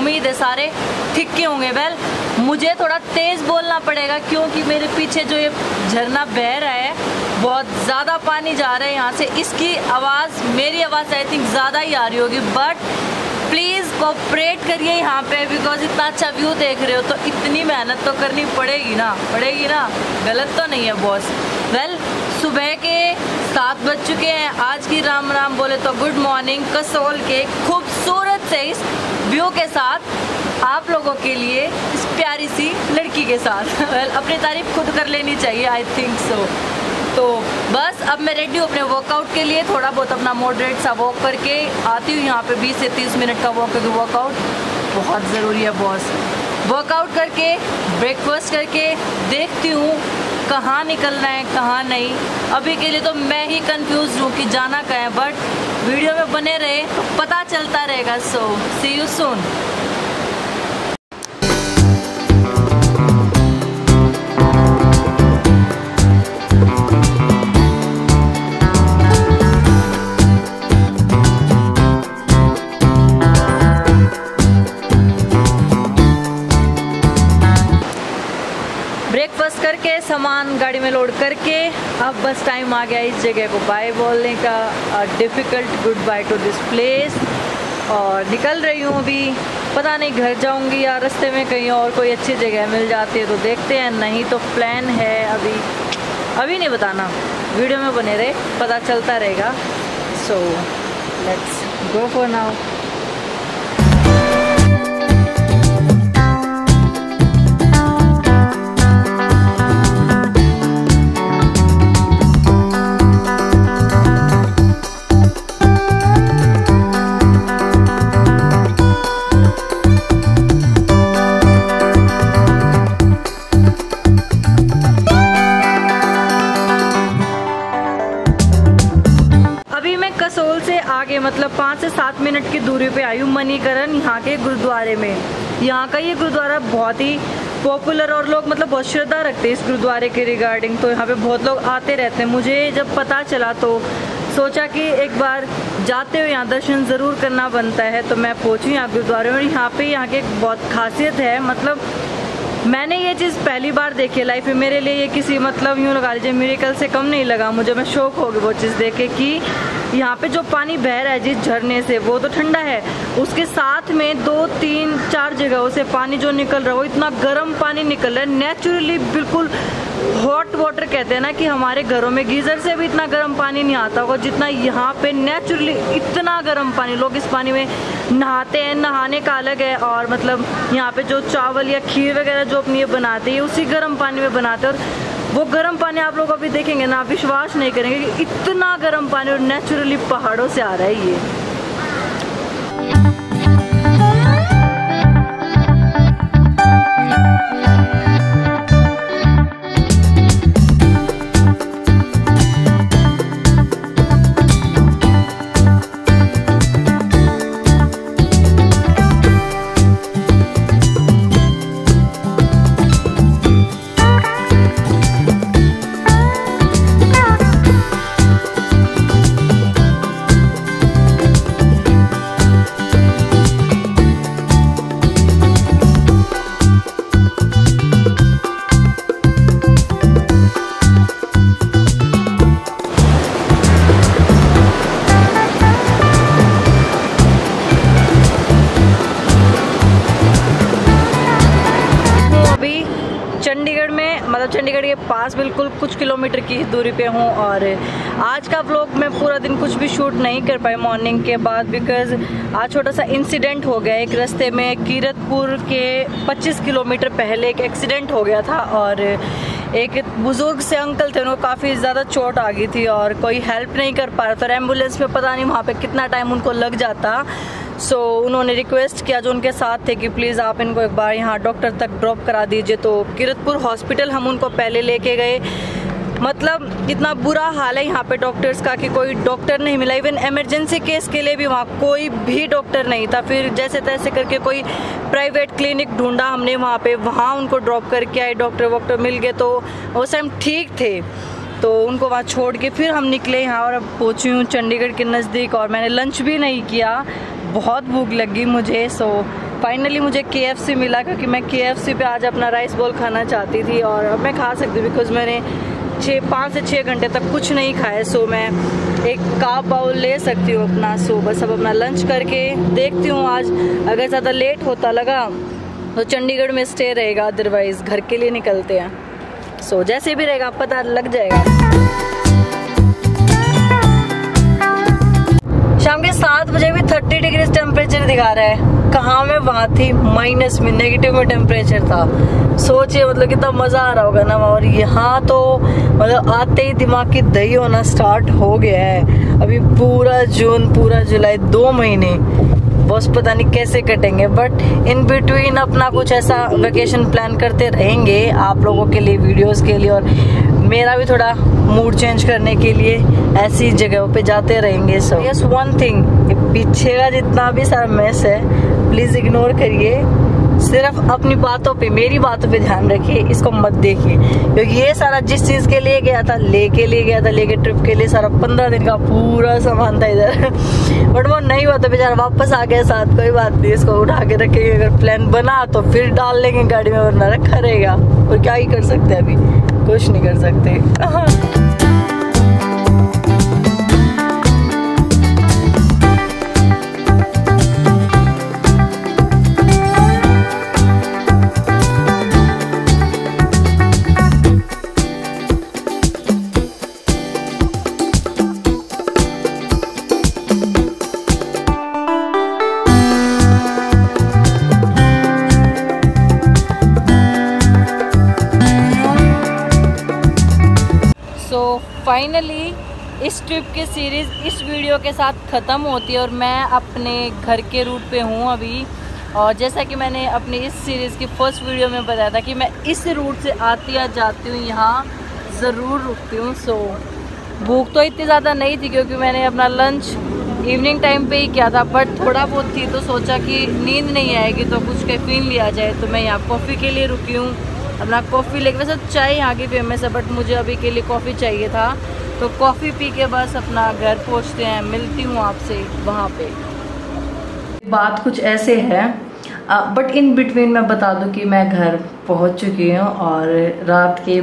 उम्मीद है सारे ठीक के होंगे। वेल मुझे थोड़ा तेज बोलना पड़ेगा क्योंकि मेरे पीछे जो ये झरना बह रहा है बहुत ज़्यादा पानी जा रहा है यहाँ से, इसकी आवाज़ मेरी आवाज़ आई थिंक ज़्यादा ही आ रही होगी, बट प्लीज़ कोऑपरेट करिए यहाँ पे बिकॉज इतना अच्छा व्यू देख रहे हो तो इतनी मेहनत तो करनी पड़ेगी ना, गलत तो नहीं है बॉस। वेल सुबह के 7 बज चुके हैं। आज की राम राम बोले तो गुड मॉर्निंग कसोल के खूबसूरत से इस व्यू के साथ आप लोगों के लिए इस प्यारी सी लड़की के साथ। वेल अपनी तारीफ खुद कर लेनी चाहिए, आई थिंक सो। तो बस अब मैं रेडी हूँ अपने वर्कआउट के लिए, थोड़ा बहुत अपना मॉडरेट सा वॉक करके आती हूँ यहाँ पे 20 से 30 मिनट का वॉक, क्योंकि वर्कआउट बहुत ज़रूरी है बॉस। वर्कआउट करके ब्रेकफास्ट करके देखती हूँ कहाँ निकलना है कहाँ नहीं। अभी के लिए तो मैं ही कंफ्यूज हूँ कि जाना कहाँ है, बट वीडियो में बने रहे तो पता चलता रहेगा। सो सी यू सून। ब्रेकफास्ट करके सामान गाड़ी में लोड करके अब बस टाइम आ गया इस जगह को बाय बोलने का, difficult goodbye to this place. और निकल रही हूँ अभी, पता नहीं घर जाऊँगी या रास्ते में कहीं और कोई अच्छी जगह मिल जाती है तो देखते हैं, नहीं तो प्लान है अभी नहीं बताना, वीडियो में बने रहे पता चलता रहेगा। So let's go for now. Kasol से आगे मतलब 5 से 7 मिनट की दूरी पे आई हूँ मणिकरण यहाँ के गुरुद्वारे में। यहाँ का ये गुरुद्वारा बहुत ही पॉपुलर और लोग मतलब बहुत श्रद्धा रखते हैं इस गुरुद्वारे के रिगार्डिंग, तो यहाँ पे बहुत लोग आते रहते हैं। मुझे जब पता चला तो सोचा कि एक बार जाते हुए यहाँ दर्शन ज़रूर करना बनता है, तो मैं पहुँची यहाँ गुरुद्वारे में। यहाँ पे यहाँ की बहुत खासियत है, मतलब मैंने ये चीज़ पहली बार देखी है लाइफ में। मेरे लिए ये किसी मतलब यूँ लगा लीजिए मिरेकल से कम नहीं लगा मुझे। मैं शौक हो गई वो चीज़ देख के कि यहाँ पे जो पानी बह रहा है जिस झरने से वो तो ठंडा है, उसके साथ में 2, 3, 4 जगहों से पानी जो निकल रहा है वो इतना गर्म पानी निकल रहा है नेचुरली, बिल्कुल हॉट वाटर कहते हैं ना कि हमारे घरों में गीज़र से भी इतना गर्म पानी नहीं आता होगा जितना यहाँ पे नेचुरली इतना गर्म पानी। लोग इस पानी में नहाते हैं, नहाने का अलग है, और मतलब यहाँ पे जो चावल या खीर वगैरह जो अपनी ये बनाते हैं उसी गर्म पानी में बनाते हैं। और वो गर्म पानी आप लोग अभी देखेंगे ना, विश्वास नहीं करेंगे कि इतना गर्म पानी और नेचुरली पहाड़ों से आ रहा है ये। चंडीगढ़ में मतलब चंडीगढ़ के पास बिल्कुल कुछ किलोमीटर की दूरी पे हूँ। और आज का व्लॉग मैं पूरा दिन कुछ भी शूट नहीं कर पाई मॉर्निंग के बाद, बिकॉज आज छोटा सा इंसिडेंट हो गया। एक रास्ते में कीरतपुर के 25 किलोमीटर पहले एक एक्सीडेंट हो गया था और एक बुजुर्ग से अंकल थे, उनको काफ़ी ज़्यादा चोट आ गई थी और कोई हेल्प नहीं कर पा रहा था। एम्बुलेंस में पता नहीं वहाँ पे कितना टाइम उनको लग जाता। सो उन्होंने रिक्वेस्ट किया जो उनके साथ थे कि प्लीज़ आप इनको एक बार यहाँ डॉक्टर तक ड्रॉप करा दीजिए। तो कीरतपुर हॉस्पिटल हम उनको पहले लेके गए। मतलब इतना बुरा हाल है यहाँ पे डॉक्टर्स का कि कोई डॉक्टर नहीं मिला। इवन इमरजेंसी केस के लिए भी वहाँ कोई भी डॉक्टर नहीं था। फिर जैसे तैसे करके कोई प्राइवेट क्लिनिक ढूंढा हमने वहाँ पे, वहाँ उनको ड्रॉप करके आए। डॉक्टर वॉक्टर मिल गए तो उस टाइम ठीक थे, तो उनको वहाँ छोड़ के फिर हम निकले यहाँ और अब पहुँची हूँ चंडीगढ़ के नज़दीक। और मैंने लंच भी नहीं किया, बहुत भूख लगी मुझे। सो फाइनली मुझे KFC मिला, क्योंकि मैं KFC पे आज अपना राइस बॉल खाना चाहती थी और अब मैं खा सकती हूँ बिकॉज मैंने 5 से 6 घंटे तक कुछ नहीं खाया। सो मैं एक कार्ब बाउल ले सकती हूँ अपना। सो बस अब अपना लंच करके देखती हूँ। आज अगर ज़्यादा लेट होता लगा तो चंडीगढ़ में स्टे रहेगा, अदरवाइज़ घर के लिए निकलते हैं। सो जैसे भी रहेगा पता लग जाएगा। शाम के 7 बजे भी 30 डिग्री टेम्परेचर दिखा रहा है। कहाँ मैं वहाँ थी माइनस में, नेगेटिव में टेम्परेचर था। सोचिए मतलब कितना मज़ा आ रहा होगा ना। और यहाँ तो मतलब आते ही दिमाग की दही होना स्टार्ट हो गया है। अभी पूरा जून, पूरा जुलाई, 2 महीने बस पता नहीं कैसे कटेंगे। बट इन बिटवीन अपना कुछ ऐसा वेकेशन प्लान करते रहेंगे आप लोगों के लिए, वीडियोस के लिए, और मेरा भी थोड़ा मूड चेंज करने के लिए ऐसी जगहों पे जाते रहेंगे। सो यस वन थिंग, पीछे का जितना भी सारा मैस है प्लीज़ इग्नोर करिए। सिर्फ अपनी बातों पे, मेरी बातों पे ध्यान रखिए, इसको मत देखिए। क्योंकि ये सारा जिस चीज़ के लिए गया था, लेके ट्रिप के लिए सारा 15 दिन का पूरा सामान था इधर बट वो नहीं हुआ तो बेचारा वापस आ गया साथ। कोई बात नहीं, इसको उठा के रखेंगे। अगर प्लान बना तो फिर डाल लेंगे गाड़ी में, वरना रखा रहेगा। और क्या ही कर सकते हैं, अभी कुछ नहीं कर सकते। फाइनली इस ट्रिप की सीरीज़ इस वीडियो के साथ ख़त्म होती है और मैं अपने घर के रूट पे हूँ अभी। और जैसा कि मैंने अपनी इस सीरीज़ की फर्स्ट वीडियो में बताया था कि मैं इस रूट से आती या जाती हूँ, यहाँ ज़रूर रुकती हूँ। सो भूख तो इतनी ज़्यादा नहीं थी क्योंकि मैंने अपना लंच इवनिंग टाइम पे ही किया था, बट थोड़ा बहुत थी तो सोचा कि नींद नहीं आएगी तो कुछ कैफीन लिया जाए। तो मैं यहाँ कॉफ़ी के लिए रुकी हूँ, अपना कॉफ़ी लेके। वैसे चाय यहाँ की फेमस है बट मुझे अभी के लिए कॉफ़ी चाहिए था, तो कॉफ़ी पी के बस अपना घर पहुँचते हैं। मिलती हूँ आपसे वहाँ पे। बात कुछ ऐसे है बट इन बिटवीन मैं बता दूँ कि मैं घर पहुँच चुकी हूँ और रात के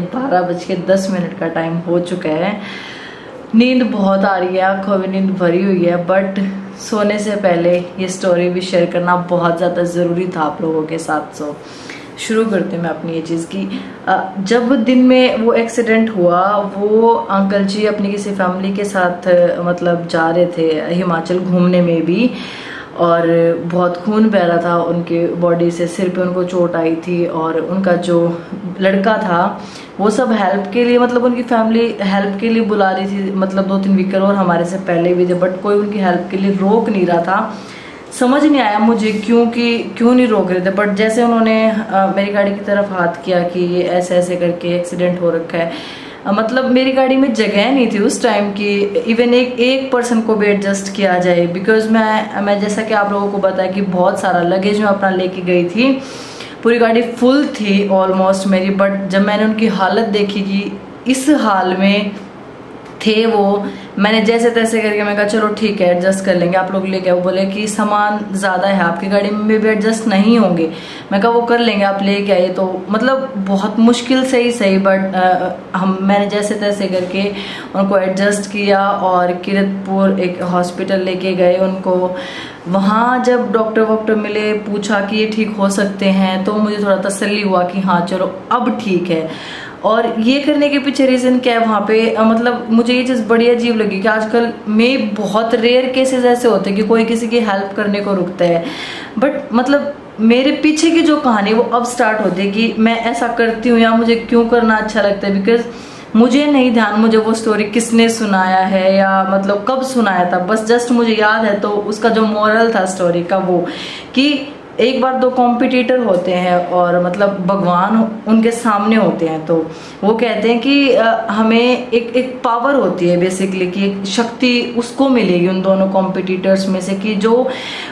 12:10 का टाइम हो चुका है। नींद बहुत आ रही है, आँखों में नींद भरी हुई है, बट सोने से पहले ये स्टोरी भी शेयर करना बहुत ज़्यादा ज़रूरी था आप लोगों के साथ। सो शुरू करते हैं मैं अपनी ये चीज़ की। जब दिन में वो एक्सीडेंट हुआ, वो अंकल जी अपनी किसी फैमिली के साथ मतलब जा रहे थे हिमाचल घूमने में भी, और बहुत खून बह रहा था उनके बॉडी से, सिर पे उनको चोट आई थी। और उनका जो लड़का था वो सब हेल्प के लिए, मतलब उनकी फैमिली हेल्प के लिए बुला रही थी, मतलब 2-3 वीक और हमारे से पहले भी थे, बट कोई उनकी हेल्प के लिए रोक नहीं रहा था। समझ नहीं आया मुझे क्यों नहीं रोक रहे थे। बट जैसे उन्होंने मेरी गाड़ी की तरफ हाथ किया कि ये ऐसे ऐसे करके एक्सीडेंट हो रखा है, मतलब मेरी गाड़ी में जगह नहीं थी उस टाइम की इवन एक पर्सन को भी एडजस्ट किया जाए। बिकॉज मैं जैसा कि आप लोगों को बताया कि बहुत सारा लगेज मैं अपना लेके गई थी, पूरी गाड़ी फुल थी ऑलमोस्ट मेरी। बट जब मैंने उनकी हालत देखी कि इस हाल में थे वो, मैंने जैसे तैसे करके मैं कहा चलो ठीक है एडजस्ट कर लेंगे, आप लोग लेके आओ। बोले कि सामान ज़्यादा है आपकी गाड़ी में भी एडजस्ट नहीं होंगे। मैं कहा वो कर लेंगे, आप लेके आइए। तो मतलब बहुत मुश्किल से ही सही बट मैंने जैसे तैसे करके उनको एडजस्ट किया और किरतपुर एक हॉस्पिटल लेके गए उनको। वहाँ जब डॉक्टर मिले, पूछा कि ये ठीक हो सकते हैं, तो मुझे थोड़ा तसल्ली हुआ कि हाँ चलो अब ठीक है। और ये करने के पीछे रीज़न क्या है वहाँ पे, मतलब मुझे ये चीज़ बड़ी अजीब लगी कि आजकल में बहुत रेयर केसेस ऐसे होते हैं कि कोई किसी की हेल्प करने को रुकता है। बट मतलब मेरे पीछे की जो कहानी वो अब स्टार्ट होती है कि मैं ऐसा करती हूँ या मुझे क्यों करना अच्छा लगता है। बिकॉज मुझे नहीं ध्यान मुझे वो स्टोरी किसने सुनाया है या मतलब कब सुनाया था, बस जस्ट मुझे याद है। तो उसका जो मोरल था स्टोरी का वो कि एक बार 2 कॉम्पिटिटर होते हैं और मतलब भगवान उनके सामने होते हैं, तो वो कहते हैं कि हमें एक पावर होती है बेसिकली कि एक शक्ति उसको मिलेगी उन दोनों कॉम्पिटिटर्स में से कि जो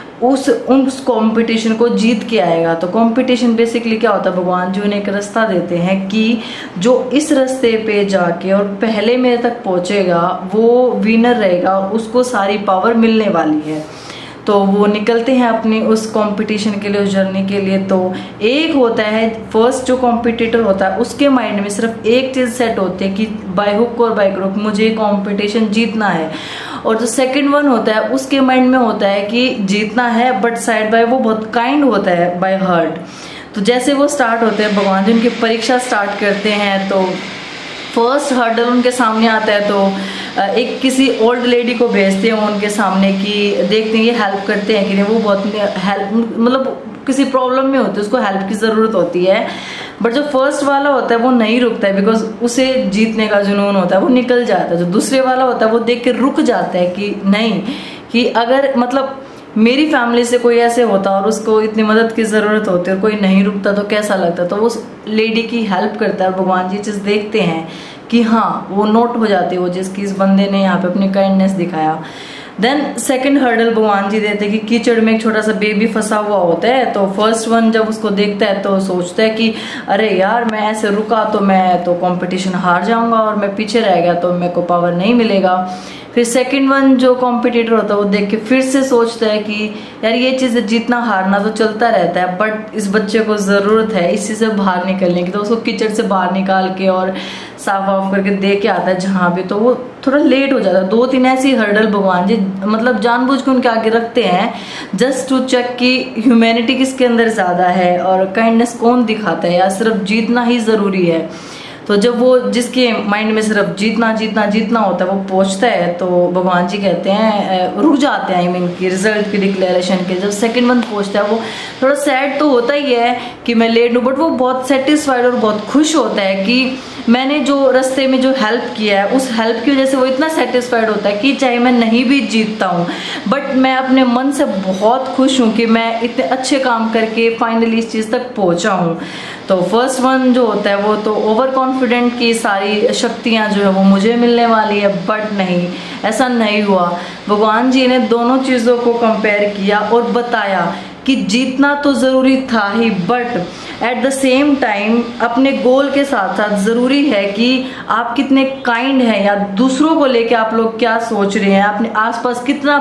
उस कंपटीशन को जीत के आएगा। तो कंपटीशन बेसिकली क्या होता है, भगवान जी उन्हें एक रास्ता देते हैं कि जो इस रास्ते पे जाके और पहले मेरे तक पहुंचेगा वो विनर रहेगा, उसको सारी पावर मिलने वाली है। तो वो निकलते हैं अपनी उस कंपटीशन के लिए, उस जर्नी के लिए। तो एक होता है फर्स्ट जो कॉम्पिटिटर होता है उसके माइंड में सिर्फ एक चीज सेट होती है कि बाय हुक और बाय क्रुक मुझे कंपटीशन जीतना है। और जो सेकंड वन होता है उसके माइंड में होता है कि जीतना है बट साइड बाय वो बहुत काइंड होता है बाय हार्ट। तो जैसे वो स्टार्ट होते हैं, भगवान जी उनकी परीक्षा स्टार्ट करते हैं, तो फर्स्ट हर्डल उनके सामने आता है तो एक किसी ओल्ड लेडी को भेजते हैं उनके सामने कि देखते हैं ये हेल्प करते हैं कि नहीं। वो बहुत हेल्प मतलब किसी प्रॉब्लम में होती है, उसको हेल्प की ज़रूरत होती है। बट जो फर्स्ट वाला होता है वो नहीं रुकता है, बिकॉज उसे जीतने का जुनून होता है, वो निकल जाता है। जो दूसरे वाला होता है वो देख के रुक जाता है कि नहीं, कि अगर मतलब मेरी फैमिली से कोई ऐसे होता और उसको इतनी मदद की ज़रूरत होती और कोई नहीं रुकता तो कैसा लगता। तो उस लेडी की हेल्प करता है और भगवान जी चीज़ देखते हैं कि हाँ वो नोट हो जाती है वो जिसकी इस बंदे ने यहाँ पे अपनी काइंडनेस दिखाया। देन सेकंड हर्डल भगवान जी देते हैं कि कीचड़ में एक छोटा सा बेबी फंसा हुआ होता है। तो फर्स्ट वन जब उसको देखता है तो सोचता है कि अरे यार मैं ऐसे रुका तो मैं तो कंपटीशन हार जाऊंगा और मैं पीछे रह गया तो मेरे को पावर नहीं मिलेगा। फिर सेकंड वन जो कॉम्पिटिटर होता है वो देख के फिर से सोचता है कि यार ये चीज़ जीतना हारना तो चलता रहता है बट इस बच्चे को ज़रूरत है इसी से बाहर निकलने की। तो उसको कीचड़ से बाहर निकाल के और साफ वाफ करके दे के आता है जहाँ भी। तो वो थोड़ा लेट हो जाता है। 2-3 ऐसी हर्डल भगवान जी मतलब जानबूझ के उनके आगे रखते हैं जस्ट टू चेक कि ह्यूमैनिटी किसके अंदर ज़्यादा है और काइंडनेस कौन दिखाता है या सिर्फ जीतना ही ज़रूरी है। तो जब वो जिसके माइंड में सिर्फ जीतना जीतना जीतना होता है वो पहुंचता है तो भगवान जी कहते हैं रुक जाते हैं। आई मीन की रिजल्ट की डिक्लेरेशन के जब सेकंड वन पहुंचता है वो थोड़ा सैड तो होता ही है कि मैं लेट हूँ, बट वो बहुत सेटिस्फाइड और बहुत खुश होता है कि मैंने जो रास्ते में जो हेल्प किया है उस हेल्प की वजह से वो इतना सेटिस्फाइड होता है कि चाहे मैं नहीं भी जीतता हूँ बट मैं अपने मन से बहुत खुश हूँ कि मैं इतने अच्छे काम करके फाइनली इस चीज़ तक पहुँचा हूँ। तो फर्स्ट वन जो होता है वो तो ओवर कॉन्फिडेंट की सारी शक्तियाँ जो है वो मुझे मिलने वाली है, बट नहीं, ऐसा नहीं हुआ। भगवान जी ने दोनों चीज़ों को कंपेयर किया और बताया कि जीतना तो ज़रूरी था ही but at the same time अपने गोल के साथ साथ ज़रूरी है कि आप कितने काइंड हैं या दूसरों को लेके आप लोग क्या सोच रहे हैं, अपने आसपास कितना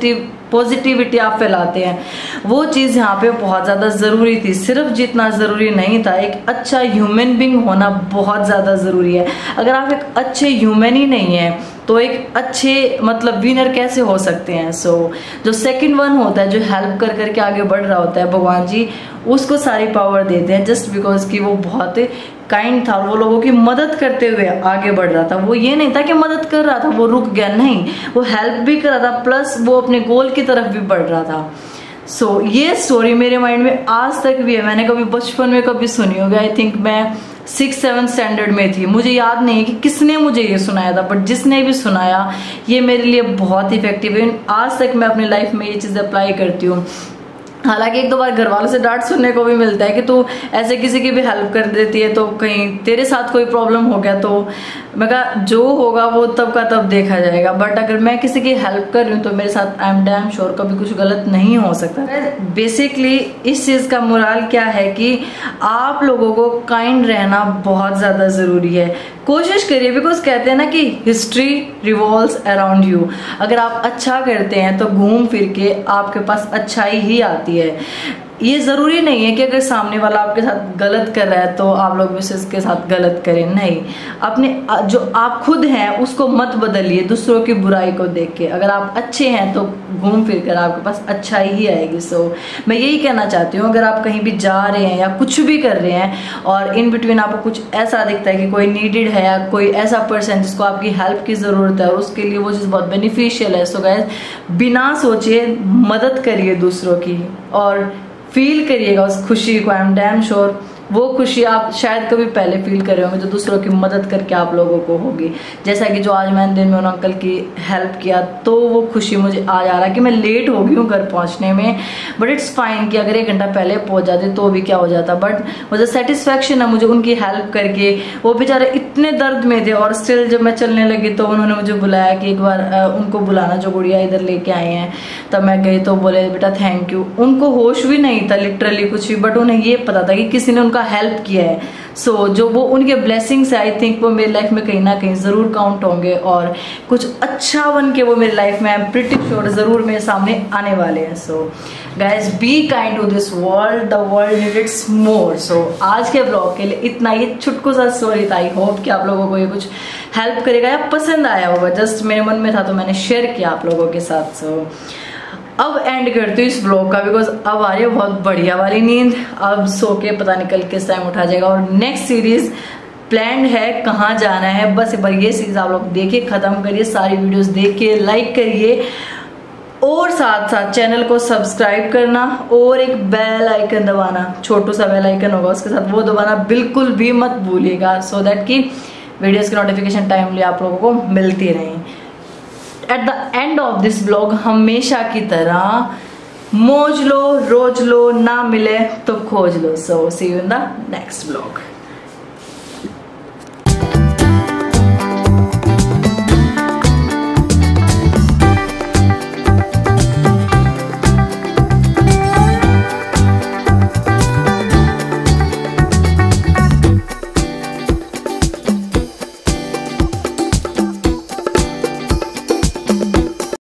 पॉजिटिविटी आप फैलाते हैं, वो चीज़ यहाँ पे बहुत ज़्यादा ज़रूरी थी। सिर्फ जीतना ज़रूरी नहीं था, एक अच्छा ह्यूमन बींग होना बहुत ज़्यादा ज़रूरी है। अगर आप एक अच्छे ह्यूमन ही नहीं है तो एक अच्छे मतलब विनर कैसे हो सकते हैं। सो जो सेकंड वन होता है जो हेल्प कर करके आगे बढ़ रहा होता है भगवान जी उसको सारी पावर देते हैं जस्ट बिकॉज कि वो बहुत काइंड था और वो लोगों की मदद करते हुए आगे बढ़ रहा था। वो ये नहीं था कि मदद कर रहा था वो रुक गया, नहीं, वो हेल्प भी कर रहा था प्लस वो अपने गोल की तरफ भी बढ़ रहा था। सो ये स्टोरी मेरे माइंड में आज तक भी है। मैंने कभी बचपन में कभी सुनी होगी, आई थिंक मैं 6-7 स्टैंडर्ड में थी, मुझे याद नहीं कि किसने मुझे ये सुनाया था बट जिसने भी सुनाया ये मेरे लिए बहुत इफेक्टिव है। आज तक मैं अपनी लाइफ में ये चीज़ अप्लाई करती हूँ। हालांकि 1-2 बार घर वालों से डांट सुनने को भी मिलता है कि तू ऐसे किसी की भी हेल्प कर देती है तो कहीं तेरे साथ कोई प्रॉब्लम हो गया। तो मैं कहा जो होगा वो तब का तब देखा जाएगा, बट अगर मैं किसी की हेल्प कर रही हूँ तो मेरे साथ आई एम डैम श्योर कभी कुछ गलत नहीं हो सकता। बेसिकली इस चीज़ का मोरल क्या है कि आप लोगों को काइंड रहना बहुत ज़्यादा ज़रूरी है। कोशिश करिए, बिकॉज कहते हैं ना कि हिस्ट्री रिवॉल्व्स अराउंड यू। अगर आप अच्छा करते हैं तो घूम फिर के आपके पास अच्छाई ही आती है। ये ज़रूरी नहीं है कि अगर सामने वाला आपके साथ गलत कर रहा है तो आप लोग भी उसके साथ गलत करें, नहीं, अपने जो आप खुद हैं उसको मत बदलिए दूसरों की बुराई को देख के। अगर आप अच्छे हैं तो घूम फिर कर आपके पास अच्छाई ही आएगी। सो मैं यही कहना चाहती हूँ, अगर आप कहीं भी जा रहे हैं या कुछ भी कर रहे हैं और इन बिटवीन आपको कुछ ऐसा दिखता है कि कोई नीडेड है या कोई ऐसा पर्सन जिसको आपकी हेल्प की ज़रूरत है और उसके लिए वो चीज़ बहुत बेनिफिशियल है, सो गाइस बिना सोचे मदद करिए दूसरों की और फील करिएगा उस खुशी को। आई एम डैम श्योर वो खुशी आप शायद कभी पहले फील करे होंगे जो दूसरों की मदद करके आप लोगों को होगी। जैसा कि जो आज मैंने दिन में उन अंकल की हेल्प किया तो वो खुशी मुझे आज आ रहा है कि मैं लेट हो गई हूँ घर पहुँचने में, बट इट्स फाइन कि अगर 1 घंटा पहले पहुँच जाते तो भी क्या हो जाता। बट मुझे सेटिस्फैक्शन है मुझे उनकी हेल्प करके। वो बेचारे इतने दर्द में थे और स्टिल जब मैं चलने लगी तो उन्होंने मुझे बुलाया कि एक बार उनको बुलाना जो गुड़िया इधर लेके आए हैं। तब मैं गई तो बोले बेटा थैंक यू। उनको होश भी नहीं था लिटरली कुछ भी, बट उन्हें ये पता था कि किसी ने उनका हेल्प किया है। सो जो वो उनके ब्लेसिंग्स है, आई थिंक वो मेरी लाइफ में कहीं ना कहीं ज़रूर काउंट होंगे और कुछ अच्छा बन के वो मेरी लाइफ में आई एम प्रिटी श्योर ज़रूर मेरे सामने आने वाले हैं। So guys be kind to this world, the world needs more. So आज के ब्लॉग के लिए इतना ही छुटकू सा स्टोरी था। आई होप कि आप लोगों को ये कुछ हेल्प करेगा या पसंद आया होगा। जस्ट मेरे मन में था तो मैंने शेयर किया आप लोगों के साथ। सो अब एंड करती हूँ इस ब्लॉग का, बिकॉज अब आ रही है बहुत बढ़िया वाली नींद। अब सो के पता नहीं कल किस टाइम उठा जाएगा। और नेक्स्ट सीरीज प्लान है, कहाँ जाना है, बस एक बार ये सीरीज आप लोग देखिए, खत्म करिए, सारी वीडियोस देखिए, लाइक करिए और साथ साथ चैनल को सब्सक्राइब करना और एक बेल आइकन दबाना, छोटू सा बेल आइकन होगा उसके साथ, वो दबाना बिल्कुल भी मत भूलिएगा, सो दैट कि वीडियोस की नोटिफिकेशन टाइमली आप लोगों को मिलती रहें। At the end of this blog हमेशा की तरह मौज लो, रोज लो, ना मिले तो खोज लो। So see you in the next blog.